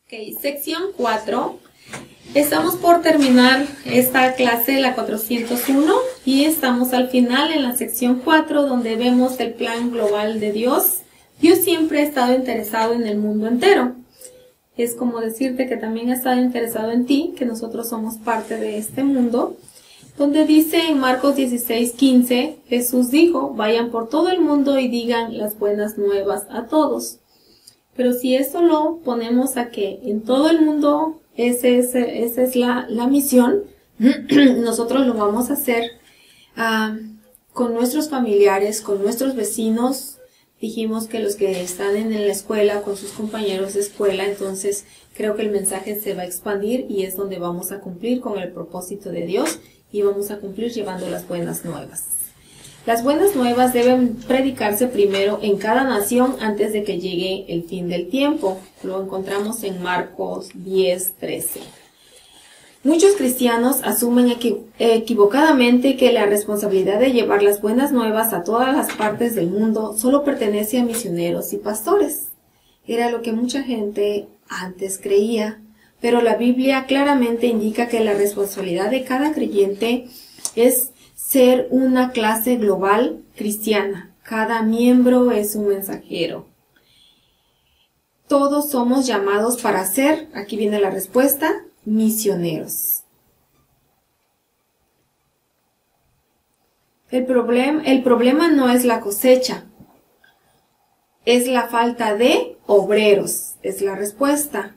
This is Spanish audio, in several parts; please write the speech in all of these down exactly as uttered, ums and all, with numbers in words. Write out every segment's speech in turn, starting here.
Ok, sección cuatro. Estamos por terminar esta clase, la cuatrocientos uno, y estamos al final en la sección cuatro, donde vemos el plan global de Dios. Dios siempre ha estado interesado en el mundo entero. Es como decirte que también ha estado interesado en ti, que nosotros somos parte de este mundo, donde dice en Marcos dieciséis, quince, Jesús dijo, vayan por todo el mundo y digan las buenas nuevas a todos. Pero si eso lo ponemos a que en todo el mundo ese, ese, esa es la, la misión, nosotros lo vamos a hacer uh, con nuestros familiares, con nuestros vecinos. Dijimos que los que están en la escuela, con sus compañeros de escuela, entonces creo que el mensaje se va a expandir y es donde vamos a cumplir con el propósito de Dios y vamos a cumplir llevando las buenas nuevas. Las buenas nuevas deben predicarse primero en cada nación antes de que llegue el fin del tiempo. Lo encontramos en Marcos diez, trece. Muchos cristianos asumen equi- equivocadamente que la responsabilidad de llevar las buenas nuevas a todas las partes del mundo solo pertenece a misioneros y pastores. Era lo que mucha gente antes creía, pero la Biblia claramente indica que la responsabilidad de cada creyente es ser una clase global cristiana. Cada miembro es un mensajero. Todos somos llamados para ser, aquí viene la respuesta, misioneros. El problema, el problema no es la cosecha, es la falta de obreros, es la respuesta.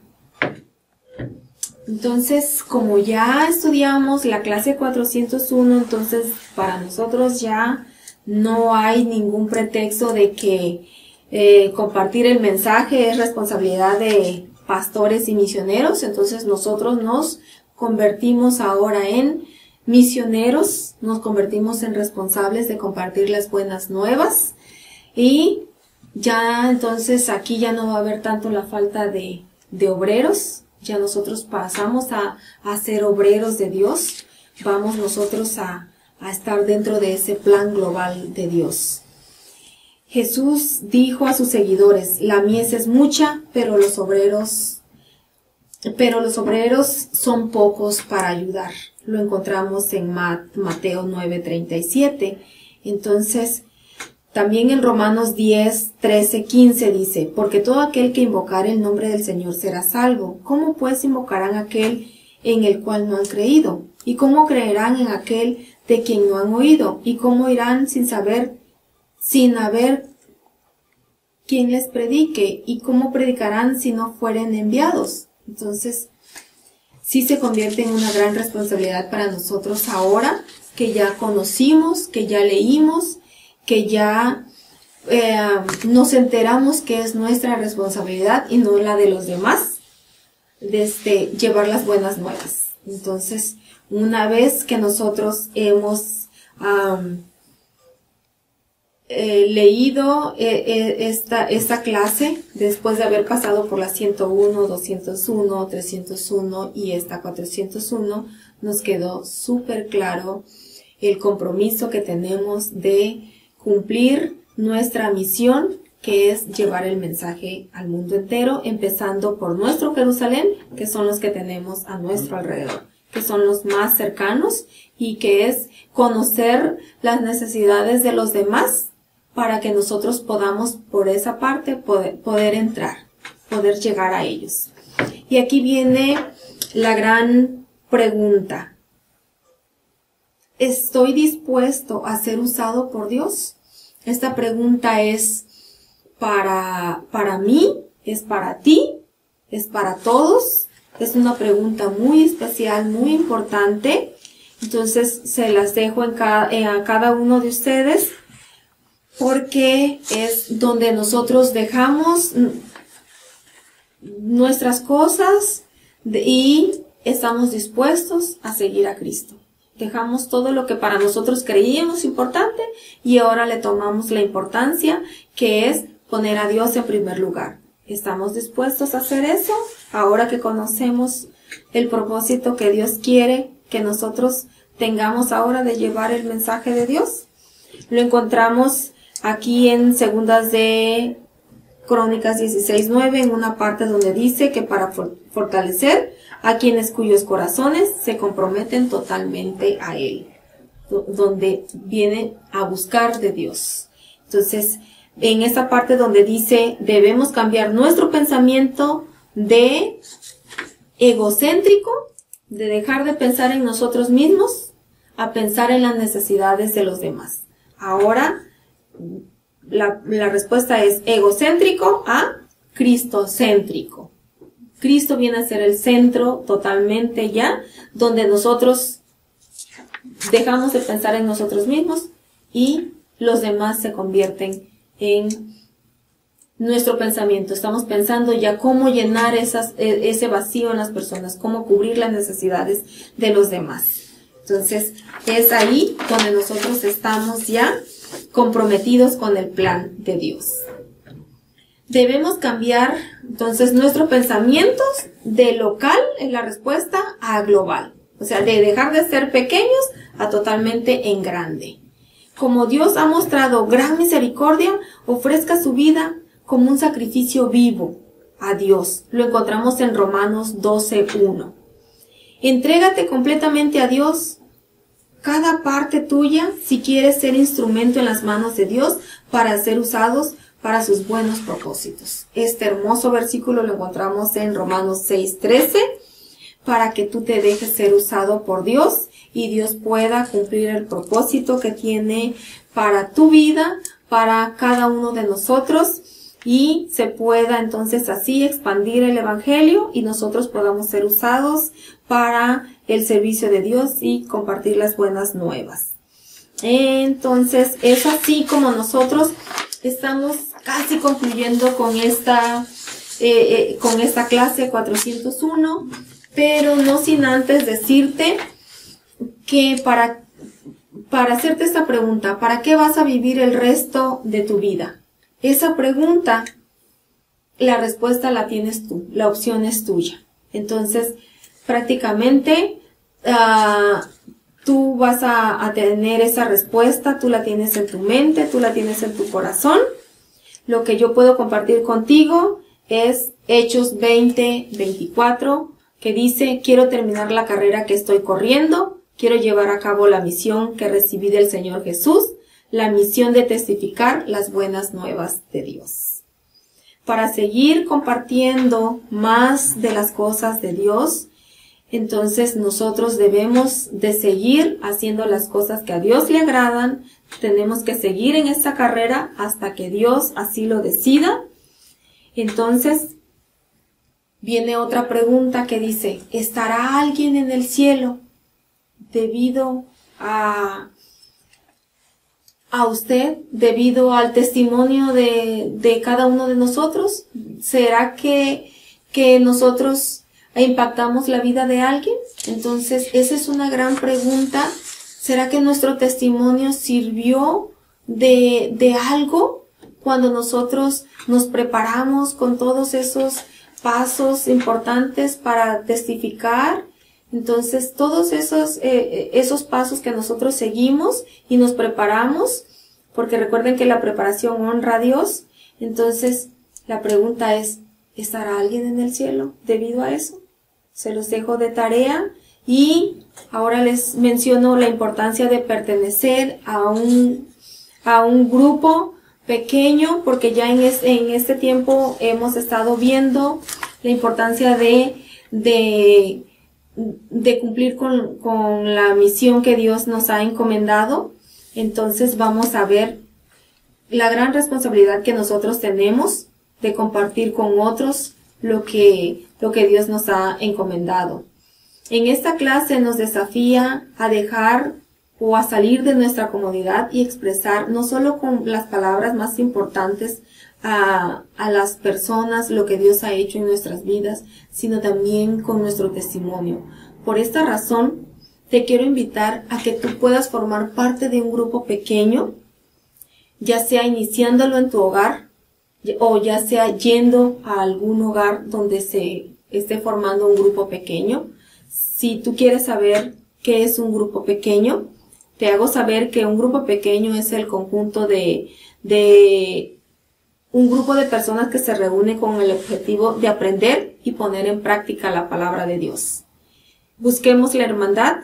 Entonces, como ya estudiamos la clase cuatrocientos uno, entonces para nosotros ya no hay ningún pretexto de que eh, compartir el mensaje es responsabilidad de pastores y misioneros. Entonces nosotros nos convertimos ahora en misioneros, nos convertimos en responsables de compartir las buenas nuevas y ya entonces aquí ya no va a haber tanto la falta de, de obreros. Ya nosotros pasamos a, a ser obreros de Dios. Vamos nosotros a, a estar dentro de ese plan global de Dios. Jesús dijo a sus seguidores, la mies es mucha, pero los obreros, pero los obreros son pocos para ayudar. Lo encontramos en Mateo nueve, treinta y siete. Entonces, también en Romanos diez, trece, quince dice, porque todo aquel que invocare el nombre del Señor será salvo. ¿Cómo pues invocarán aquel en el cual no han creído? ¿Y cómo creerán en aquel de quien no han oído? ¿Y cómo irán sin saber, sin haber quien les predique? ¿Y cómo predicarán si no fueren enviados? Entonces, sí se convierte en una gran responsabilidad para nosotros ahora, que ya conocimos, que ya leímos, que ya eh, nos enteramos que es nuestra responsabilidad y no la de los demás, desde llevar las buenas nuevas. Entonces, una vez que nosotros hemos um, eh, leído eh, eh, esta, esta clase, después de haber pasado por la ciento uno, doscientos uno, trescientos uno y esta cuatrocientos uno, nos quedó súper claro el compromiso que tenemos de cumplir nuestra misión, que es llevar el mensaje al mundo entero, empezando por nuestro Jerusalén, que son los que tenemos a nuestro alrededor, que son los más cercanos, y que es conocer las necesidades de los demás para que nosotros podamos, por esa parte, poder, poder entrar, poder llegar a ellos. Y aquí viene la gran pregunta. ¿Estoy dispuesto a ser usado por Dios? Esta pregunta es para, para mí, es para ti, es para todos. Es una pregunta muy especial, muy importante. Entonces se las dejo en cada, eh, a cada uno de ustedes porque es donde nosotros dejamos nuestras cosas de, y estamos dispuestos a seguir a Cristo. Dejamos todo lo que para nosotros creíamos importante y ahora le tomamos la importancia que es poner a Dios en primer lugar. ¿Estamos dispuestos a hacer eso? Ahora que conocemos el propósito que Dios quiere que nosotros tengamos ahora de llevar el mensaje de Dios. Lo encontramos aquí en Segundas de Crónicas dieciséis nueve, en una parte donde dice que para fortalecer a quienes cuyos corazones se comprometen totalmente a Él, donde viene a buscar de Dios. Entonces, en esa parte donde dice, debemos cambiar nuestro pensamiento de egocéntrico, de dejar de pensar en nosotros mismos, a pensar en las necesidades de los demás. Ahora, la, la respuesta es egocéntrico a cristocéntrico. Cristo viene a ser el centro totalmente ya, donde nosotros dejamos de pensar en nosotros mismos y los demás se convierten en nuestro pensamiento. Estamos pensando ya cómo llenar esas, ese vacío en las personas, cómo cubrir las necesidades de los demás. Entonces, es ahí donde nosotros estamos ya comprometidos con el plan de Dios. Debemos cambiar, entonces, nuestros pensamientos de local, en la respuesta, a global. O sea, de dejar de ser pequeños a totalmente en grande. Como Dios ha mostrado gran misericordia, ofrezca su vida como un sacrificio vivo a Dios. Lo encontramos en Romanos doce uno. Entrégate completamente a Dios, cada parte tuya, si quieres ser instrumento en las manos de Dios para ser usados para sus buenos propósitos. Este hermoso versículo lo encontramos en Romanos seis trece, para que tú te dejes ser usado por Dios y Dios pueda cumplir el propósito que tiene para tu vida, para cada uno de nosotros, y se pueda entonces así expandir el evangelio y nosotros podamos ser usados para el servicio de Dios y compartir las buenas nuevas. Entonces, es así como nosotros estamos casi concluyendo con esta, eh, eh, con esta clase cuatrocientos uno, pero no sin antes decirte que para, para hacerte esta pregunta, ¿para qué vas a vivir el resto de tu vida? Esa pregunta, la respuesta la tienes tú, la opción es tuya. Entonces, prácticamente, uh, tú vas a, a tener esa respuesta, tú la tienes en tu mente, tú la tienes en tu corazón. Lo que yo puedo compartir contigo es Hechos veinte veinticuatro, que dice, quiero terminar la carrera que estoy corriendo, quiero llevar a cabo la misión que recibí del Señor Jesús, la misión de testificar las buenas nuevas de Dios. Para seguir compartiendo más de las cosas de Dios, entonces nosotros debemos de seguir haciendo las cosas que a Dios le agradan. Tenemos que seguir en esta carrera hasta que Dios así lo decida. Entonces, viene otra pregunta que dice, ¿estará alguien en el cielo debido a, a usted, debido al testimonio de, de cada uno de nosotros? ¿Será que, que nosotros impactamos la vida de alguien? Entonces, esa es una gran pregunta. ¿Será que nuestro testimonio sirvió de, de algo cuando nosotros nos preparamos con todos esos pasos importantes para testificar? Entonces, todos esos, eh, esos pasos que nosotros seguimos y nos preparamos, porque recuerden que la preparación honra a Dios. Entonces, la pregunta es, ¿estará alguien en el cielo debido a eso? Se los dejo de tarea y ahora les menciono la importancia de pertenecer a un, a un grupo pequeño, porque ya en, es, en este tiempo hemos estado viendo la importancia de, de, de cumplir con, con la misión que Dios nos ha encomendado. Entonces vamos a ver la gran responsabilidad que nosotros tenemos de compartir con otros lo que, lo que Dios nos ha encomendado. En esta clase nos desafía a dejar o a salir de nuestra comodidad y expresar no solo con las palabras más importantes a, a las personas lo que Dios ha hecho en nuestras vidas, sino también con nuestro testimonio. Por esta razón, te quiero invitar a que tú puedas formar parte de un grupo pequeño, ya sea iniciándolo en tu hogar, o ya sea yendo a algún hogar donde se esté formando un grupo pequeño. Si tú quieres saber qué es un grupo pequeño, te hago saber que un grupo pequeño es el conjunto de, de un grupo de personas que se reúne con el objetivo de aprender y poner en práctica la palabra de Dios. Busquemos la hermandad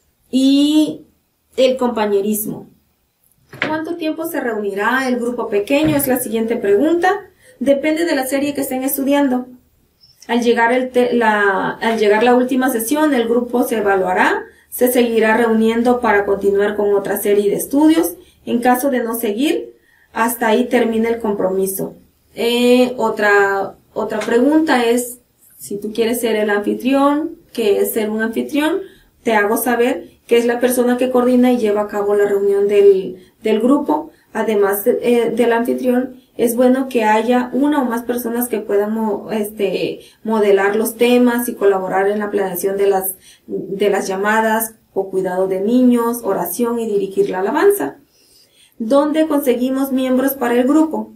y el compañerismo. ¿Cuánto tiempo se reunirá el grupo pequeño? Es la siguiente pregunta. Depende de la serie que estén estudiando. Al llegar, el te la, al llegar la última sesión, el grupo se evaluará, se seguirá reuniendo para continuar con otra serie de estudios. En caso de no seguir, hasta ahí termina el compromiso. Eh, otra, otra pregunta es, si tú quieres ser el anfitrión, ¿qué es ser un anfitrión? Te hago saber que es la persona que coordina y lleva a cabo la reunión del, del grupo. Además de, eh, del anfitrión, es bueno que haya una o más personas que puedan mo, este, modelar los temas y colaborar en la planeación de las, de las llamadas o cuidado de niños, oración y dirigir la alabanza. ¿Dónde conseguimos miembros para el grupo?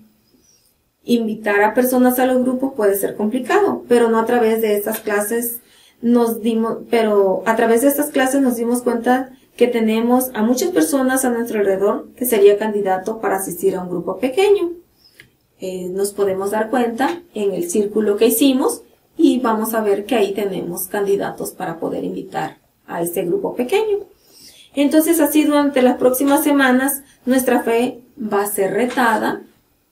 Invitar a personas a los grupos puede ser complicado, pero no a través de estas clases nos dimos, pero a través de estas clases nos dimos cuenta que tenemos a muchas personas a nuestro alrededor que sería candidato para asistir a un grupo pequeño. Eh, nos podemos dar cuenta en el círculo que hicimos y vamos a ver que ahí tenemos candidatos para poder invitar a este grupo pequeño. Entonces, así durante las próximas semanas, nuestra fe va a ser retada.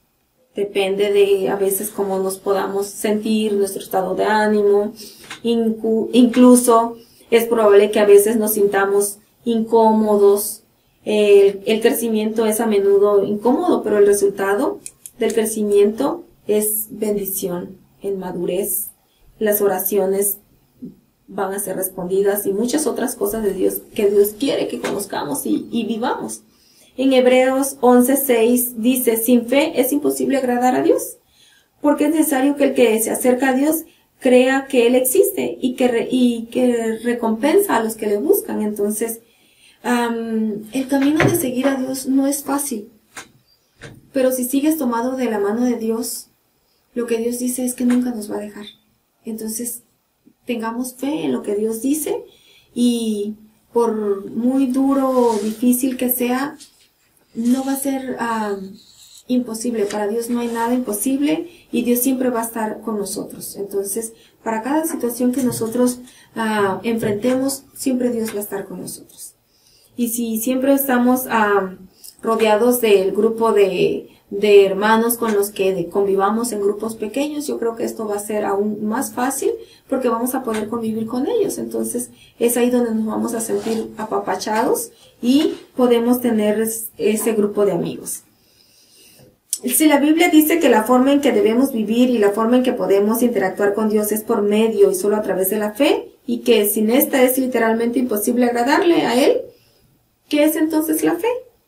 Depende de a veces cómo nos podamos sentir, nuestro estado de ánimo. Incu- incluso es probable que a veces nos sintamos incómodos. El, el crecimiento es a menudo incómodo, pero el resultado del crecimiento es bendición en madurez. Las oraciones van a ser respondidas y muchas otras cosas de Dios que Dios quiere que conozcamos y, y vivamos. En Hebreos once seis dice, sin fe es imposible agradar a Dios, porque es necesario que el que se acerca a Dios crea que Él existe y que, re, y que recompensa a los que le buscan. Entonces, um, el camino de seguir a Dios no es fácil, pero si sigues tomado de la mano de Dios, lo que Dios dice es que nunca nos va a dejar. Entonces, tengamos fe en lo que Dios dice y por muy duro o difícil que sea, no va a ser um, imposible. Para Dios no hay nada imposible y Dios siempre va a estar con nosotros. Entonces, para cada situación que nosotros uh, enfrentemos, siempre Dios va a estar con nosotros. Y si siempre estamos uh, rodeados del grupo de, de hermanos con los que convivamos en grupos pequeños, yo creo que esto va a ser aún más fácil porque vamos a poder convivir con ellos. Entonces es ahí donde nos vamos a sentir apapachados y podemos tener ese grupo de amigos. Si la Biblia dice que la forma en que debemos vivir y la forma en que podemos interactuar con Dios es por medio y solo a través de la fe, y que sin esta es literalmente imposible agradarle a Él, ¿qué es entonces la fe?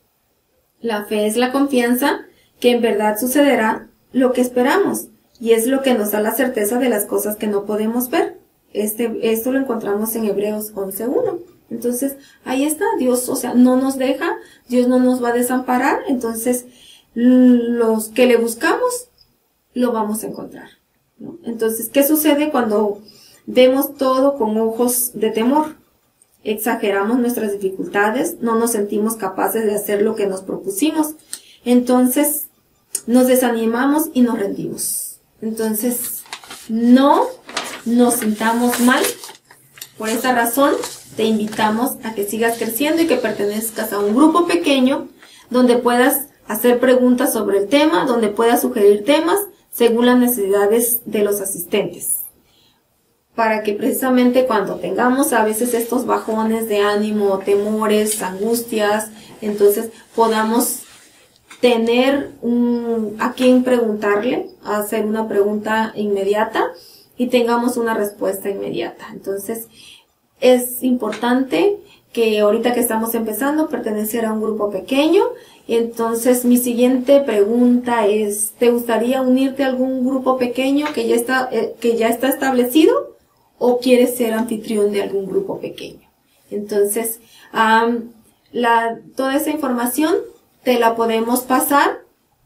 La fe es la confianza que en verdad sucederá lo que esperamos, y es lo que nos da la certeza de las cosas que no podemos ver. Este, esto lo encontramos en Hebreos once uno. Entonces, ahí está, Dios, o sea, no nos deja, Dios no nos va a desamparar, entonces, los que le buscamos, lo vamos a encontrar, ¿no? Entonces, ¿qué sucede cuando vemos todo con ojos de temor? Exageramos nuestras dificultades, no nos sentimos capaces de hacer lo que nos propusimos, entonces nos desanimamos y nos rendimos. Entonces, no nos sintamos mal. Por esta razón, te invitamos a que sigas creciendo y que pertenezcas a un grupo pequeño donde puedas hacer preguntas sobre el tema, donde puedas sugerir temas según las necesidades de los asistentes. Para que precisamente cuando tengamos a veces estos bajones de ánimo, temores, angustias, entonces podamos tener un, a quien preguntarle, hacer una pregunta inmediata y tengamos una respuesta inmediata. Entonces, es importante que ahorita que estamos empezando, pertenecer a un grupo pequeño. Entonces, mi siguiente pregunta es, ¿te gustaría unirte a algún grupo pequeño que ya está, eh, que ya está establecido? ¿O quieres ser anfitrión de algún grupo pequeño? Entonces, um, la, toda esa información te la podemos pasar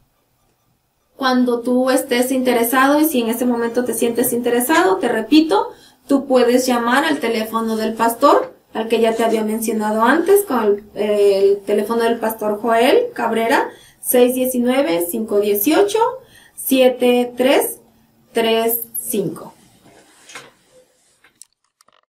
cuando tú estés interesado, y si en ese momento te sientes interesado, te repito, tú puedes llamar al teléfono del pastor, al que ya te había mencionado antes, con el, el teléfono del pastor Joel Cabrera, seis uno nueve, cinco uno ocho, siete tres tres cinco.